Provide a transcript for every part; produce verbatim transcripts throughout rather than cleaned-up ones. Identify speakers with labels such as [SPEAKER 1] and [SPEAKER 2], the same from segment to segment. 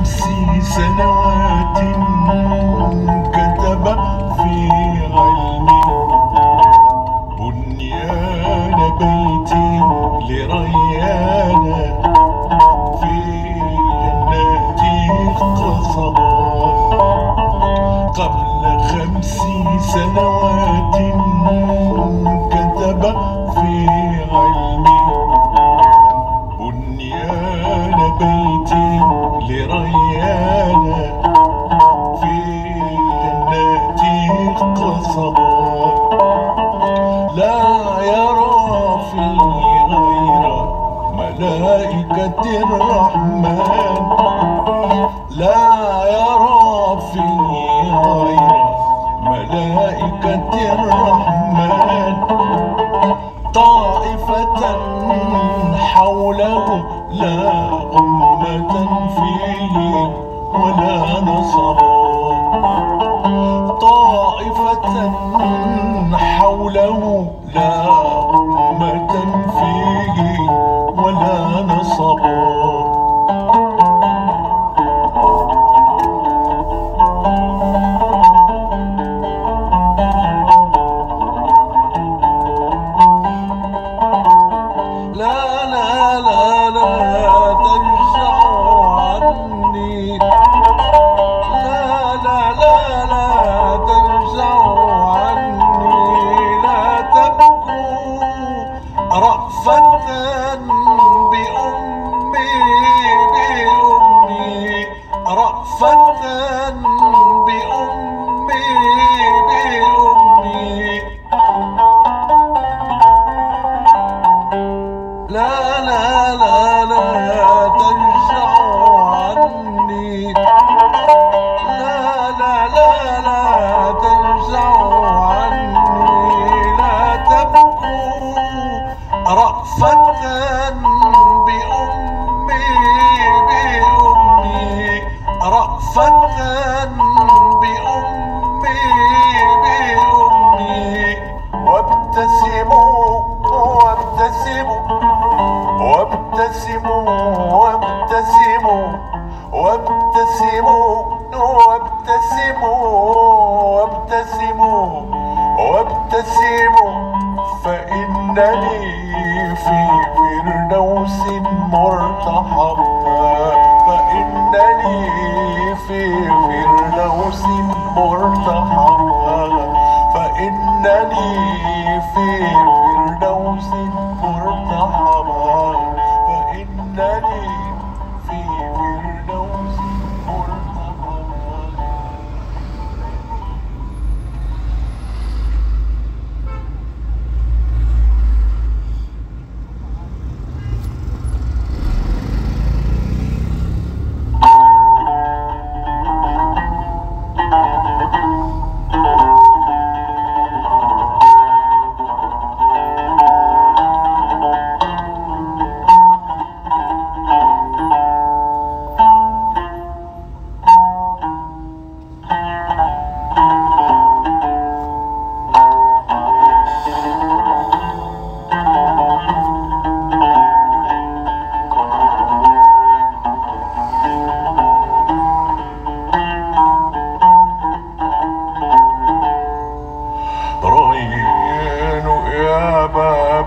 [SPEAKER 1] خمس سنوات كتب في علمي بنيان بيت لريان في جنات القصبى. قبل خمس سنوات كتب في علمي بنيان بيت لريان في جنات القصبى. لا يرى فيه غير ملائكة الرحمن، لا يرى فيه غير ملائكة الرحمن. طائفة حوله لا أمة فيه ولا نصبا. طائفة حوله لا أمة فيه ولا نصبا. لا لا لا لا ترجعوا عني، لا لا لا لا ترجعوا عني. لا تبكوا رأفة بأمي بأمي، رأفة بأمي بأمي. لا لا لا لا ترجعوا عني، لا لا لا لا ترجعوا عني. لا تبكوا رأفة بأمي بأمي، رأفة بأمي بأمي. وابتسموا وابتسموا وابتسموا وابتسموا وابتسموا وابتسموا وابتسموا وابتسموا فإنني في فردوس مرتحب. فإنني في فردوس مرتحب. فإنني في فردوس مرتحب. فإنني في فردوس مرتحب.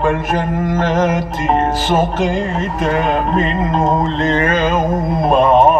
[SPEAKER 1] الجنات سقيت منه اليوم